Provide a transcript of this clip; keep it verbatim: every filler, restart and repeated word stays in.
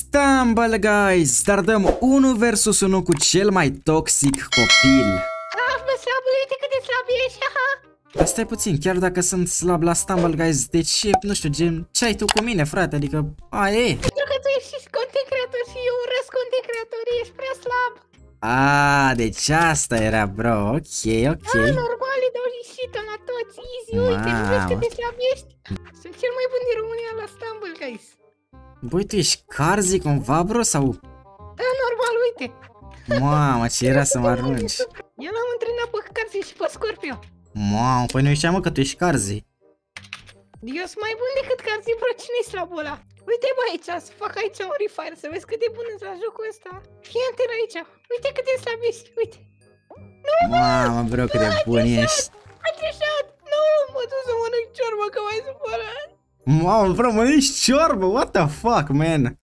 Stumble Guys, dar dăm unu versus unu cu cel mai toxic copil. Ah, mă, slab, uite cât de slab ești, aha. Dar stai puțin, chiar dacă sunt slab la Stumble Guys, de ce, nu știu, gen, ce ai tu cu mine, frate, adică, a, e. Pentru că tu ești și content creator și eu urăsc content creator, ești prea slab. A, deci asta era, bro, ok, ok. Ah, normal, îi dau și shit la toți, easy, uite, nu vezi cât de slab ești? Sunt cel mai bun din România la Stumble Guys. Băi, tu ești Carzi cumva, bro, sau? Da, normal, uite. Mamă, ce era să mă arunci. Eu l-am antrenat pe Carzi și pe Scorpio. Mamă, păi nu știam, mă, că tu ești Carzi. Eu sunt mai bun decât Carzi, bro, cine-i slabul ăla? Uite, bă, aici, să fac aici un refire, să vezi cât de bun îți la jocul ăsta. Fii atent aici, uite cât de slab ești, uite. Nu, Mamă, bro, cât de bun ești. Ai trișat! Nu, mă duc să mănânc ciorbă, că m-ai supărat. Mamă, bro, mănânci ciorbă, what the fuck, man?